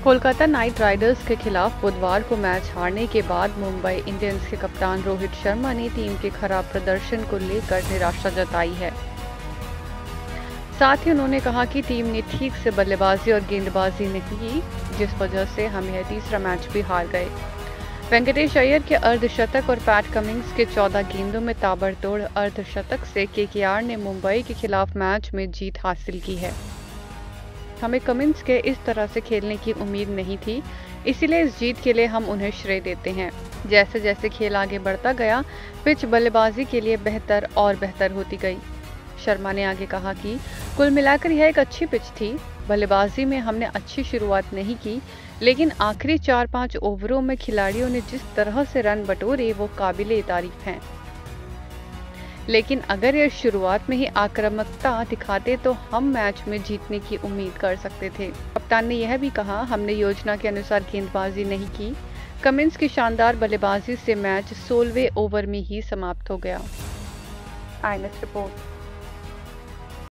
Kolkata night Riders के खिलाफ बुधवार को मैच हारने के बाद मुंबई इंडियंस के कप्तान रोहित शर्मा ने टीम के खराब प्रदर्शन को लेकर निराशा जताई है। साथ ही उन्होंने कहा कि टीम ने ठीक से बल्लेबाजी और गेंदबाजी नहीं की, जिस वजह से हम यह तीसरा मैच भी हार गए। वेंकटेश अय्यर के अर्धशतक और पैट कमिंस के 14 गेंदों में ताबड़तोड़ अर्धशतक से केकेआर ने मुंबई के खिलाफ मैच में जीत हासिल की है। हमें कमिंस के इस तरह से खेलने की उम्मीद नहीं थी, इसीलिए इस जीत के लिए हम उन्हें श्रेय देते हैं। जैसे जैसे खेल आगे बढ़ता गया, पिच बल्लेबाजी के लिए बेहतर और बेहतर होती गई। शर्मा ने आगे कहा कि कुल मिलाकर यह एक अच्छी पिच थी। बल्लेबाजी में हमने अच्छी शुरुआत नहीं की, लेकिन आखिरी 4-5 ओवरों में खिलाड़ियों ने जिस तरह से रन बटोरे वो काबिले तारीफ हैं। लेकिन अगर ये शुरुआत में ही आक्रामकता दिखाते तो हम मैच में जीतने की उम्मीद कर सकते थे। कप्तान ने यह भी कहा, हमने योजना के अनुसार गेंदबाजी नहीं की। कमिंस की शानदार बल्लेबाजी से मैच 16वें ओवर में ही समाप्त हो गया। INS report.